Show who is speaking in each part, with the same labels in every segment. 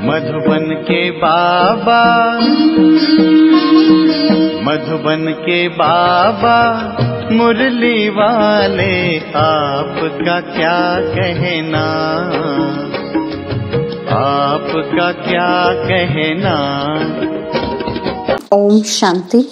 Speaker 1: मधुबन के बाबा, मधुबन के बाबा मुरली वाले, आपका क्या कहना, आपका क्या कहना।
Speaker 2: ओम शांति।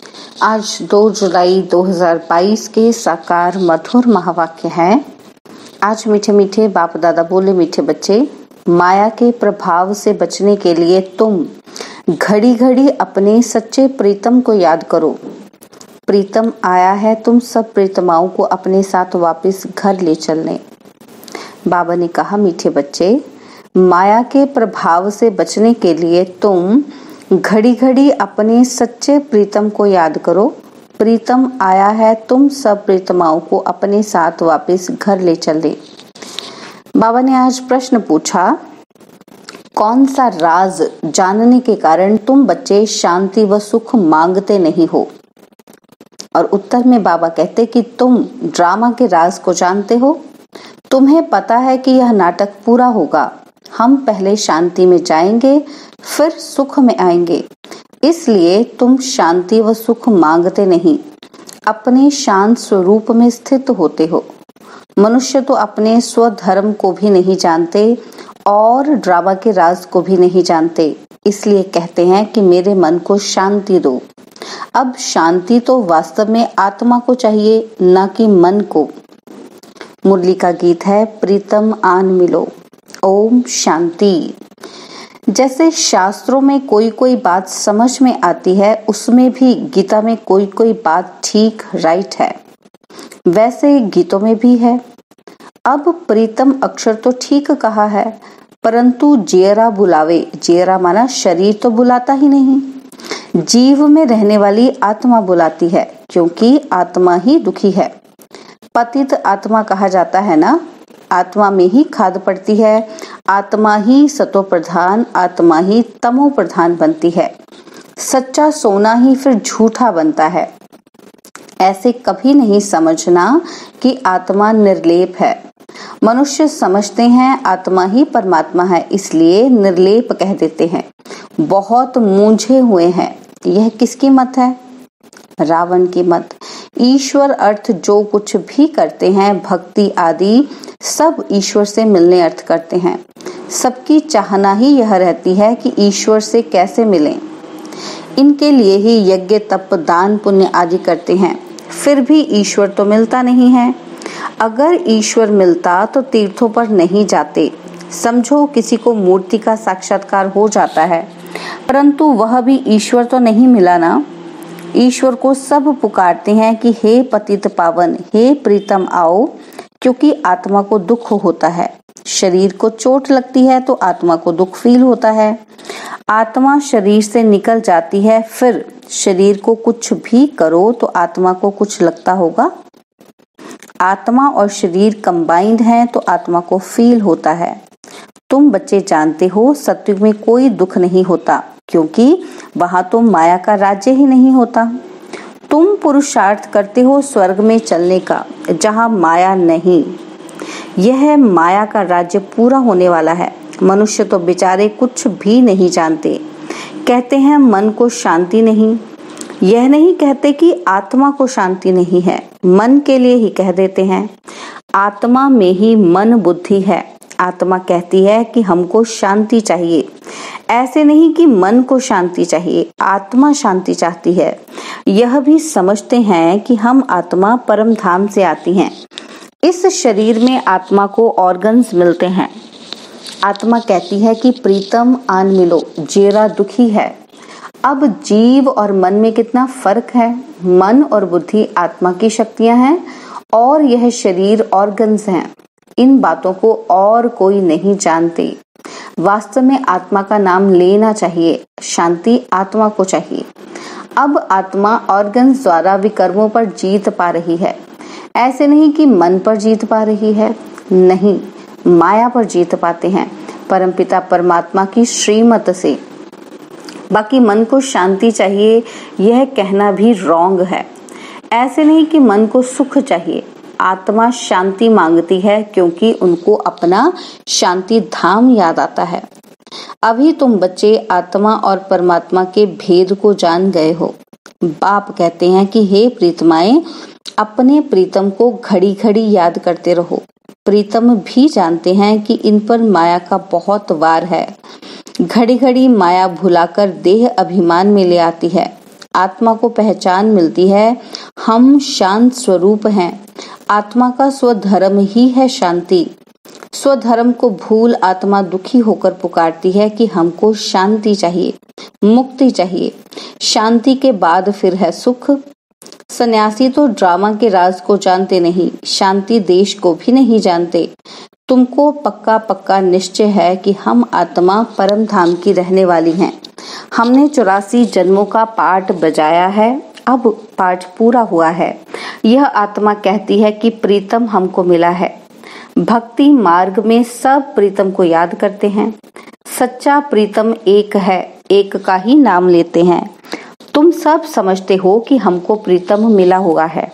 Speaker 2: आज 2 जुलाई 2022 के साकार मधुर महावाक्य हैं। आज मीठे मीठे बाप दादा बोले, मीठे बच्चे, माया के प्रभाव से बचने के लिए तुम घड़ी घड़ी अपने सच्चे प्रीतम को याद करो। प्रीतम आया है तुम सब प्रीतमाओं को अपने साथ वापस घर ले चलने। बाबा ने कहा, मीठे बच्चे, माया के प्रभाव से बचने के लिए तुम घड़ी घड़ी अपने सच्चे प्रीतम को याद करो। प्रीतम आया है तुम सब प्रीतमाओं को अपने साथ वापस घर ले चले। बाबा ने आज प्रश्न पूछा, कौन सा राज जानने के कारण तुम बच्चे शांति व सुख मांगते नहीं हो? और उत्तर में बाबा कहते कि तुम ड्रामा के राज को जानते हो। तुम्हें पता है कि यह नाटक पूरा होगा। हम पहले शांति में जाएंगे, फिर सुख में आएंगे। इसलिए तुम शांति व सुख मांगते नहीं, अपने शांत स्वरूप में स्थित होते हो। मनुष्य तो अपने स्वधर्म को भी नहीं जानते और ड्रामा के राज को भी नहीं जानते। इसलिए कहते हैं कि मेरे मन को शांति दो। अब शांति तो वास्तव में आत्मा को चाहिए, न कि मन को। मुरली का गीत है, प्रीतम आन मिलो। ओम शांति। जैसे शास्त्रों में कोई कोई बात समझ में आती है, उसमें भी गीता में कोई कोई बात ठीक राइट है, वैसे गीतों में भी है। अब प्रीतम अक्षर तो ठीक कहा है, परंतु जियरा बुलावे, जियरा माना शरीर तो बुलाता ही नहीं, जीव में रहने वाली आत्मा बुलाती है, क्योंकि आत्मा ही दुखी है। पतित आत्मा कहा जाता है ना। आत्मा में ही खाद पड़ती है, आत्मा ही सतो प्रधान, आत्मा ही तमो प्रधान बनती है। सच्चा सोना ही फिर झूठा बनता है। ऐसे कभी नहीं समझना कि आत्मा निर्लेप है। मनुष्य समझते हैं आत्मा ही परमात्मा है, इसलिए निर्लेप कह देते हैं। बहुत मूंझे हुए हैं। यह किसकी मत है? रावण की मत। ईश्वर अर्थ जो कुछ भी करते हैं, भक्ति आदि सब ईश्वर से मिलने अर्थ करते हैं। सबकी चाहना ही यह रहती है कि ईश्वर से कैसे मिलें। इनके लिए ही यज्ञ तप दान पुण्य आदि करते हैं, फिर भी ईश्वर तो मिलता नहीं है। अगर ईश्वर मिलता तो तीर्थों पर नहीं जाते। समझो किसी को मूर्ति का साक्षात्कार हो जाता है, परंतु वह भी ईश्वर तो नहीं मिला ना। ईश्वर को सब पुकारते हैं कि हे पतित पावन, हे प्रीतम आओ, क्योंकि आत्मा को दुख होता है। शरीर को चोट लगती है तो आत्मा को दुख फील होता है। आत्मा शरीर से निकल जाती है, फिर शरीर को कुछ भी करो तो आत्मा को कुछ लगता होगा। आत्मा और शरीर कंबाइंड हैं तो आत्मा को फील होता है। तुम बच्चे जानते हो सत्युग में कोई दुख नहीं होता, क्योंकि वहां तो माया का राज्य ही नहीं होता। तुम पुरुषार्थ करते हो स्वर्ग में चलने का, जहां माया नहीं। यह माया का राज्य पूरा होने वाला है। मनुष्य तो बेचारे कुछ भी नहीं जानते। कहते हैं मन को शांति नहीं। यह नहीं कहते कि आत्मा को शांति नहीं है, मन के लिए ही कह देते हैं। आत्मा में ही मन बुद्धि है। आत्मा कहती है कि हमको शांति चाहिए। ऐसे नहीं कि मन को शांति चाहिए, आत्मा शांति चाहती है। यह भी समझते हैं कि हम आत्मा परम धाम से आती हैं। इस शरीर में आत्मा को ऑर्गन्स मिलते हैं। आत्मा कहती है कि प्रीतम आन मिलो, जेरा दुखी है। अब जीव और मन में कितना फर्क है। मन और बुद्धि आत्मा की शक्तियां हैं और यह शरीर ऑर्गन्स हैं। इन बातों को और कोई नहीं जानते। वास्तव में आत्मा का नाम लेना चाहिए। शांति आत्मा को चाहिए। अब आत्मा ऑर्गन्स द्वारा विकर्मों पर जीत पा रही है। ऐसे नहीं कि मन पर जीत पा रही है, नहीं, माया पर जीत पाते हैं परमपिता परमात्मा की श्रीमत से। बाकी मन को शांति चाहिए, यह कहना भी रॉन्ग है। ऐसे नहीं कि मन को सुख चाहिए। आत्मा शांति मांगती है क्योंकि उनको अपना शांति धाम याद आता है। अभी तुम बच्चे आत्मा और परमात्मा के भेद को जान गए हो। बाप कहते हैं कि हे प्रीतमाएं, अपने प्रीतम को घड़ी घड़ी याद करते रहो। प्रीतम भी जानते हैं कि इन पर माया का बहुत वार है। घड़ी घड़ी माया भुलाकर देह अभिमान में ले आती है। आत्मा को पहचान मिलती है, हम शांत स्वरूप हैं। आत्मा का स्वधर्म ही है शांति। स्वधर्म को भूल आत्मा दुखी होकर पुकारती है कि हमको शांति चाहिए, मुक्ति चाहिए। शांति के बाद फिर है सुख। सन्यासी तो ड्रामा के राज को जानते नहीं, शांति देश को भी नहीं जानते। तुमको पक्का पक्का निश्चय है कि हम आत्मा परम धाम की रहने वाली हैं। हमने 84 जन्मों का पाठ बजाया है, अब पाठ पूरा हुआ है। यह आत्मा कहती है कि प्रीतम हमको मिला है। भक्ति मार्ग में सब प्रीतम को याद करते हैं। सच्चा प्रीतम एक है, एक का ही नाम लेते हैं। तुम सब समझते हो कि हमको प्रीतम मिला हुआ है।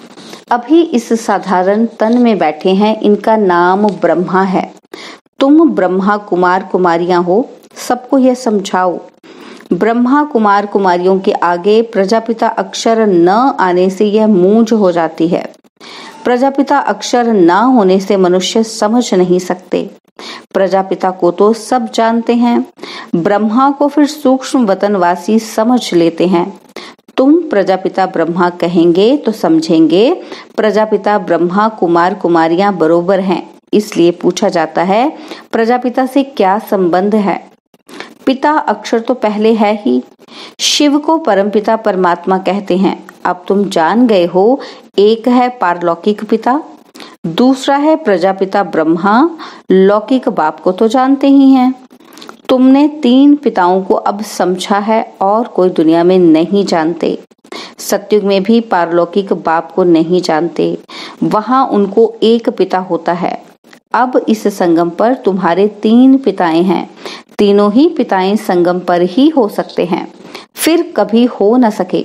Speaker 2: अभी इस साधारण तन में बैठे हैं, इनका नाम ब्रह्मा है। तुम ब्रह्मा कुमार कुमारियां हो, सबको यह समझाओ। ब्रह्मा कुमार कुमारियों के आगे प्रजापिता अक्षर न आने से यह मूंझ हो जाती है। प्रजापिता अक्षर न होने से मनुष्य समझ नहीं सकते। प्रजापिता को तो सब जानते हैं, ब्रह्मा को फिर सूक्ष्म वतनवासी समझ लेते हैं। तुम प्रजापिता ब्रह्मा कहेंगे तो समझेंगे प्रजापिता ब्रह्मा कुमार कुमारियां बरोबर हैं। इसलिए पूछा जाता है, प्रजापिता से क्या संबंध है? पिता अक्षर तो पहले है ही। शिव को परमपिता परमात्मा कहते हैं। अब तुम जान गए हो, एक है पारलौकिक पिता, दूसरा है प्रजापिता ब्रह्मा। लौकिक बाप को तो जानते ही हैं। तुमने 3 पिताओं को अब समझा है और कोई दुनिया में नहीं जानते। सतयुग में भी पारलौकिक बाप को नहीं जानते, वहां उनको एक पिता होता है। अब इस संगम पर तुम्हारे 3 पिताएं हैं। तीनों ही पिताएं संगम पर ही हो सकते हैं, फिर कभी हो न सके।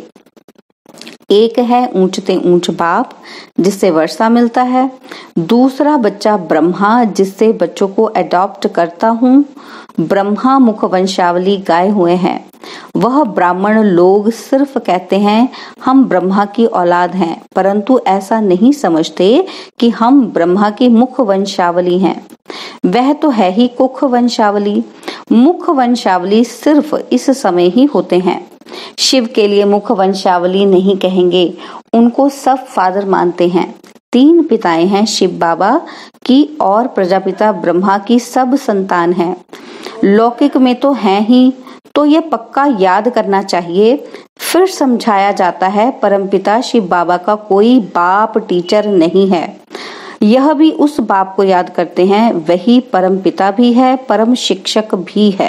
Speaker 2: एक है ऊंचते ऊंच बाप, जिससे वर्षा मिलता है। दूसरा बच्चा ब्रह्मा, जिससे बच्चों को अडॉप्ट करता हूँ। ब्रह्मा मुख वंशावली गाए हुए हैं। वह ब्राह्मण लोग सिर्फ कहते हैं हम ब्रह्मा की औलाद हैं, परंतु ऐसा नहीं समझते कि हम ब्रह्मा की मुख वंशावली हैं। वह तो है ही कुख वंशावली। मुख वंशावली सिर्फ इस समय ही होते हैं। शिव के लिए मुख वंशावली नहीं कहेंगे, उनको सब फादर मानते हैं। 3 पिताएं हैं शिव बाबा की और प्रजापिता ब्रह्मा की सब संतान हैं। लौकिक में तो हैं ही, तो ये पक्का याद करना चाहिए। फिर समझाया जाता है परमपिता शिव बाबा का कोई बाप टीचर नहीं है। यह भी उस बाप को याद करते हैं, वही परमपिता भी है, परम शिक्षक भी है।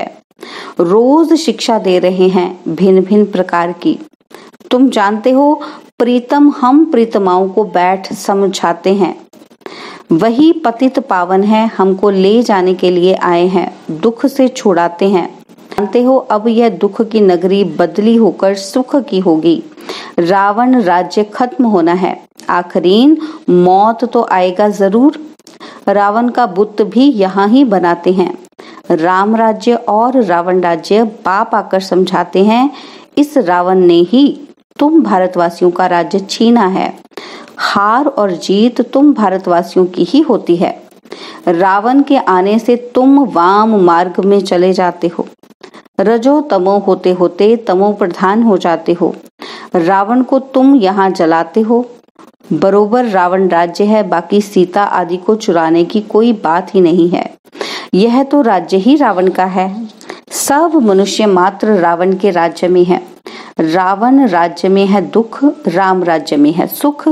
Speaker 2: रोज शिक्षा दे रहे हैं भिन्न भिन्न प्रकार की। तुम जानते हो, प्रीतम हम प्रीतमाओं को बैठ समझाते हैं। वही पतित पावन है, हमको ले जाने के लिए आए हैं, दुख से छुड़ाते हैं। जानते हो, अब यह दुख की नगरी बदली होकर सुख की होगी। रावण राज्य खत्म होना है, आखिरीन मौत तो आएगा जरूर। रावण का बुत भी यहाँ ही बनाते हैं। राम राज्य और रावण राज्य बाप आकर समझाते हैं, इस रावण ने ही तुम भारतवासियों का राज्य छीना है। हार और जीत तुम भारतवासियों की ही होती है। रावण के आने से तुम वाम मार्ग में चले जाते हो। रजो तमो होते होते तमो प्रधान हो जाते हो। रावण को तुम यहाँ जलाते हो। बरोबर रावण राज्य है, बाकी सीता आदि को चुराने की कोई बात ही नहीं है। यह तो राज्य ही रावण का है। सब मनुष्य मात्र रावण के राज्य में है। रावण राज्य में है दुख, राम राज्य में है सुख।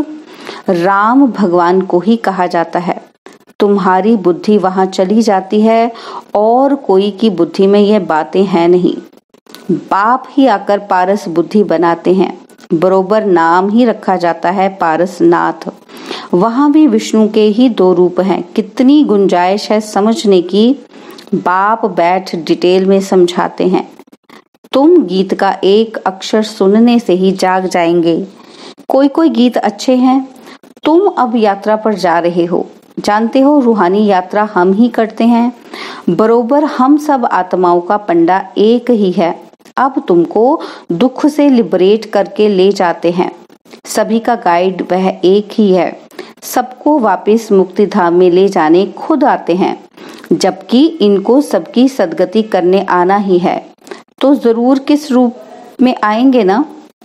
Speaker 2: राम भगवान को ही कहा जाता है। तुम्हारी बुद्धि वहां चली जाती है और कोई की बुद्धि में यह बातें हैं नहीं। बाप ही आकर पारस बुद्धि बनाते हैं। बरोबर नाम ही रखा जाता है पारसनाथ। वहां भी विष्णु के ही 2 रूप हैं। कितनी गुंजाइश है समझने की। बाप बैठ डिटेल में समझाते हैं। तुम गीत का एक अक्षर सुनने से ही जाग जाएंगे। कोई कोई गीत अच्छे हैं। तुम अब यात्रा पर जा रहे हो। जानते हो, रूहानी यात्रा हम ही करते हैं। बरोबर हम सब आत्माओं का पंडा एक ही है। अब तुमको दुख से लिबरेट करके ले जाते हैं। सभी का गाइड वह एक ही है। सबको वापस मुक्ति धाम में ले जाने खुद आते हैं, जबकि इनको सबकी सदगति करने आना ही है। तो जरूर किस रूप में आएंगे ना?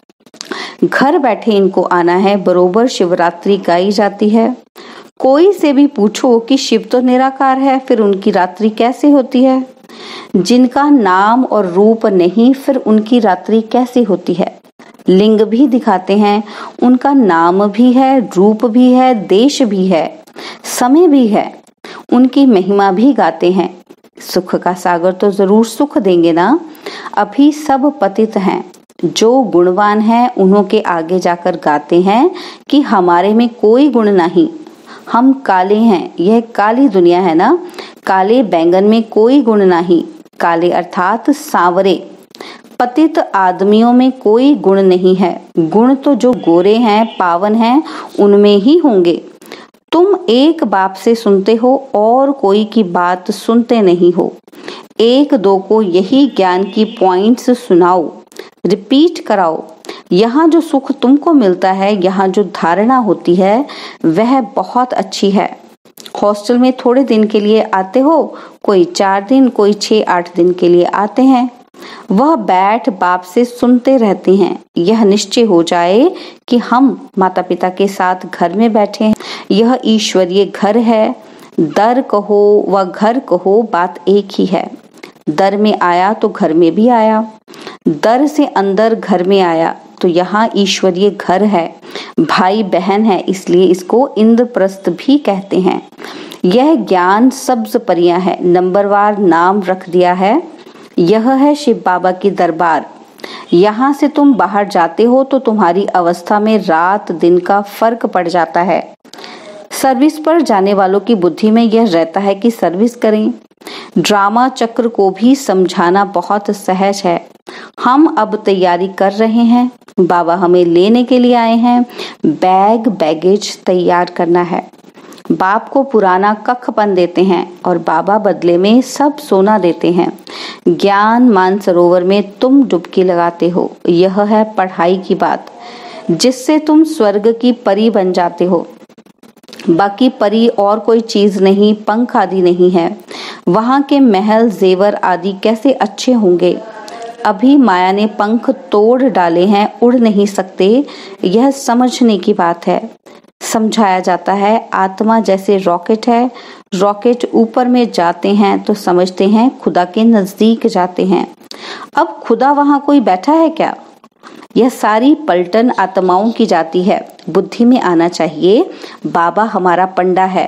Speaker 2: घर बैठे इनको आना है। बरोबर शिवरात्रि गाई जाती है। कोई से भी पूछो कि शिव तो निराकार है, फिर उनकी रात्रि कैसे होती है? जिनका नाम और रूप नहीं, फिर उनकी रात्रि कैसे होती है? लिंग भी दिखाते हैं, उनका नाम भी है, रूप भी है, देश भी है, समय भी है, उनकी महिमा भी गाते हैं। सुख का सागर तो जरूर सुख देंगे ना। अभी सब पतित हैं। जो गुणवान हैं उन्हों के आगे जाकर गाते हैं कि हमारे में कोई गुण नहीं, हम काले हैं। यह काली दुनिया है ना। काले बैंगन में कोई गुण नहीं। काले अर्थात सांवरे। पतित आदमियों में कोई गुण नहीं है। गुण तो जो गोरे हैं, पावन हैं, उनमें ही होंगे। तुम एक बाप से सुनते हो और कोई की बात सुनते नहीं हो। एक दो को यही ज्ञान की पॉइंट्स सुनाओ, रिपीट कराओ। यहाँ जो सुख तुमको मिलता है, यहाँ जो धारणा होती है, वह बहुत अच्छी है। हॉस्टल में थोड़े दिन के लिए आते हो, कोई 4 दिन, कोई 6-8 दिन के लिए आते हैं। वह बैठ बाप से सुनते रहते हैं। यह निश्चय हो जाए कि हम माता पिता के साथ घर में बैठे हैं। यह ईश्वरीय घर है। दर कहो व घर कहो, बात एक ही है। दर में आया तो घर में भी आया। दर से अंदर घर में आया तो यहाँ ईश्वरीय घर है, भाई बहन है, इसलिए इसको इंद्रप्रस्थ भी कहते हैं। यह ज्ञान सब्ज परियां है, नंबरवार नाम रख दिया है। यह है शिव बाबा की दरबार। यहाँ से तुम बाहर जाते हो तो तुम्हारी अवस्था में रात दिन का फर्क पड़ जाता है। सर्विस पर जाने वालों की बुद्धि में यह रहता है कि सर्विस करें। ड्रामा चक्र को भी समझाना बहुत सहज है। हम अब तैयारी कर रहे हैं। बाबा हमें लेने के लिए आए हैं। बैगेज तैयार करना है। बाप को पुराना कखपन देते हैं और बाबा बदले में सब सोना देते हैं। ज्ञान मानसरोवर में तुम डुबकी लगाते हो। यह है पढ़ाई की बात, जिससे तुम स्वर्ग की परी बन जाते हो। बाकी परी और कोई चीज नहीं, पंख आदि नहीं है। वहां के महल जेवर आदि कैसे अच्छे होंगे। अभी माया ने पंख तोड़ डाले हैं, उड़ नहीं सकते। यह समझने की बात है। समझाया जाता है आत्मा जैसे रॉकेट है। रॉकेट ऊपर में जाते हैं तो समझते हैं खुदा के नजदीक जाते हैं। अब खुदा वहां कोई बैठा है क्या? यह सारी पलटन आत्माओं की जाती है। बुद्धि में आना चाहिए बाबा हमारा पंडा है।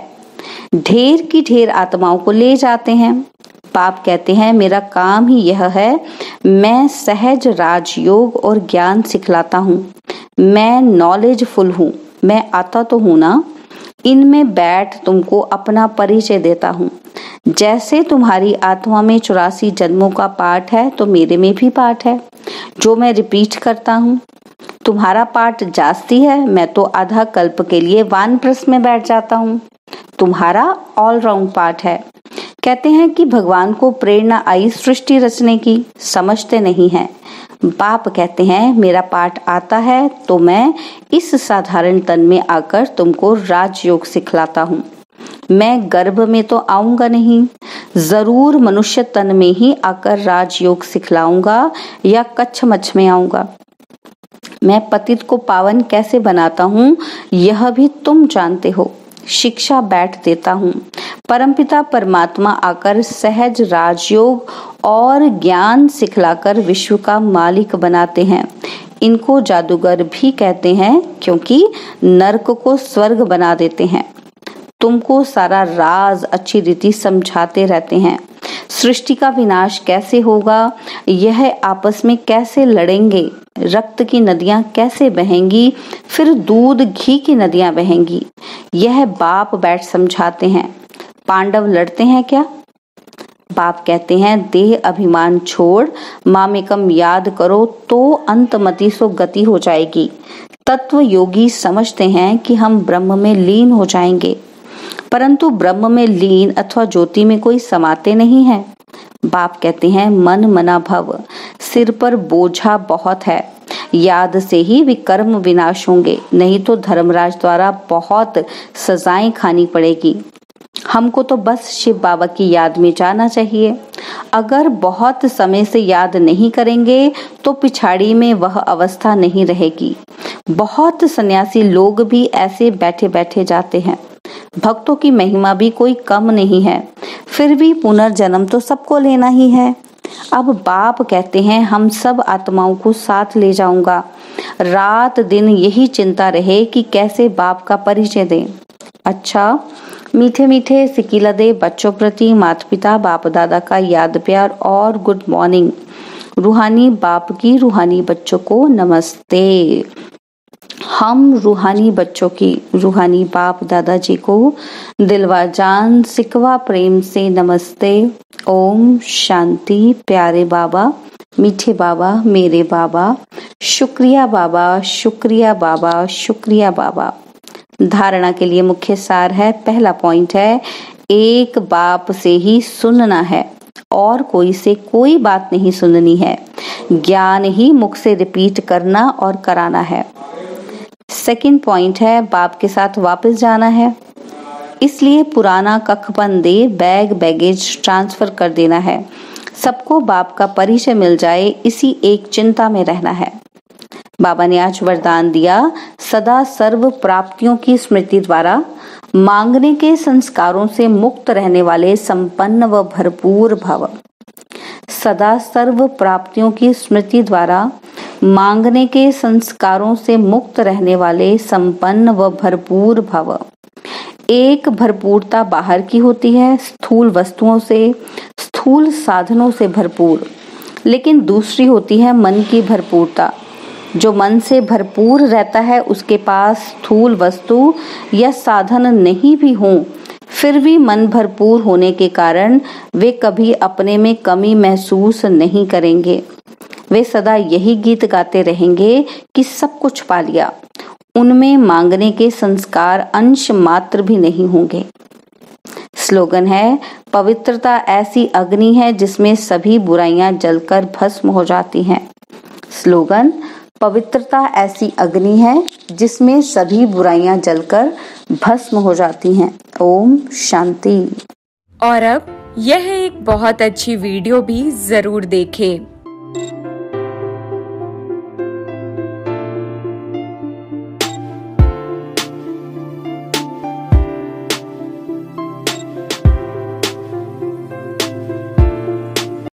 Speaker 2: ढेर की ढेर आत्माओं को ले जाते हैं। बाप कहते हैं मेरा काम ही यह है, मैं सहज राजयोग और ज्ञान सिखलाता हूँ। मैं नॉलेजफुल हूँ। मैं आता तो हूँ ना। इनमें बैठ तुमको अपना परिचय देता हूँ। जैसे तुम्हारी आत्मा में 84 जन्मों का पाठ है, तो मेरे में भी पाठ है, जो मैं रिपीट करता हूँ। तुम्हारा पाठ जास्ती है, मैं तो आधा कल्प के लिए वानप्रस्थ में बैठ जाता हूँ। तुम्हारा ऑलराउंड पाठ है। कहते हैं कि भगवान को प्रेरणा आई सृष्टि रचने की, समझते नहीं हैं। बाप कहते हैं मेरा पाठ आता है तो मैं इस साधारण तन में आकर तुमको राजयोग सिखलाता हूँ। मैं गर्भ में तो आऊंगा नहीं, जरूर मनुष्य तन में ही आकर राजयोग सिखलाऊंगा या कच्छ मच्छ में आऊंगा। मैं पतित को पावन कैसे बनाता हूँ यह भी तुम जानते हो। शिक्षा बैठ देता हूँ। परमपिता परमात्मा आकर सहज राजयोग और ज्ञान सिखलाकर विश्व का मालिक बनाते हैं। इनको जादूगर भी कहते हैं, क्योंकि नरक को स्वर्ग बना देते हैं। तुमको सारा राज अच्छी रीति समझाते रहते हैं। सृष्टि का विनाश कैसे होगा, यह आपस में कैसे लड़ेंगे, रक्त की नदियां कैसे बहेंगी, फिर दूध घी की नदियां बहेंगी, यह बाप बैठ समझाते हैं। पांडव लड़ते हैं क्या? बाप कहते हैं देह अभिमान छोड़ मामेकम याद करो तो अंतमति सो गति हो जाएगी। तत्व योगी समझते हैं कि हम ब्रह्म में लीन हो जाएंगे। परंतु ब्रह्म में लीन अथवा ज्योति में कोई समाते नहीं है। बाप कहते हैं मन मना भव, सिर पर बोझा बहुत है, याद से ही विकर्म विनाश होंगे, नहीं तो धर्मराज द्वारा बहुत सजाएं खानी पड़ेगी। हमको तो बस शिव बाबा की याद में जाना चाहिए। अगर बहुत समय से याद नहीं करेंगे तो पिछाड़ी में वह अवस्था नहीं रहेगी। बहुत सन्यासी लोग भी ऐसे बैठे बैठे जाते हैं। भक्तों की महिमा भी कोई कम नहीं है, फिर भी पुनर्जन्म तो सबको लेना ही है। अब बाप कहते हैं हम सब आत्माओं को साथ ले जाऊंगा। रात दिन यही चिंता रहे कि कैसे बाप का परिचय दें। अच्छा, मीठे मीठे सिकीला दे बच्चों प्रति माता पिता बाप दादा का याद प्यार और गुड मॉर्निंग। रूहानी बाप की रूहानी बच्चों को नमस्ते। हम रूहानी बच्चों की रूहानी बाप दादाजी को दिलवा जान सिकवा प्रेम से नमस्ते। ओम शांति। प्यारे बाबा, मीठे बाबा, मेरे बाबा, शुक्रिया बाबा, शुक्रिया बाबा, शुक्रिया बाबा। धारणा के लिए मुख्य सार है, पहला पॉइंट है, एक बाप से ही सुनना है और कोई से कोई बात नहीं सुननी है। ज्ञान ही मुख से रिपीट करना और कराना है। सेकंड पॉइंट है, बाप के साथ वापस जाना है, इसलिए पुराना कखबंदे बैग बैगेज ट्रांसफर कर देना है। सबको बाप का परिचय मिल जाए, इसी एक चिंता में रहना है। बाबा ने आज वरदान दिया, सदा सर्व प्राप्तियों की स्मृति द्वारा मांगने के संस्कारों से मुक्त रहने वाले संपन्न व भरपूर भव। सदा सर्व प्राप्तियों की स्मृति द्वारा मांगने के संस्कारों से मुक्त रहने वाले संपन्न व भरपूर भव। एक भरपूरता बाहर की होती है, स्थूल वस्तुओं से, स्थूल साधनों से भरपूर, लेकिन दूसरी होती है मन की भरपूरता। जो मन से भरपूर रहता है उसके पास स्थूल वस्तु या साधन नहीं भी हों, फिर भी मन भरपूर होने के कारण वे कभी अपने में कमी महसूस नहीं करेंगे। वे सदा यही गीत गाते रहेंगे कि सब कुछ पा लिया। उनमें मांगने के संस्कार अंश मात्र भी नहीं होंगे। स्लोगन है, पवित्रता ऐसी अग्नि है जिसमें सभी बुराइयां जलकर भस्म हो जाती हैं। स्लोगन, पवित्रता ऐसी अग्नि है जिसमें सभी बुराइयां जलकर भस्म हो जाती हैं। ओम शांति।
Speaker 3: और अब यह एक बहुत अच्छी वीडियो भी जरूर देखें।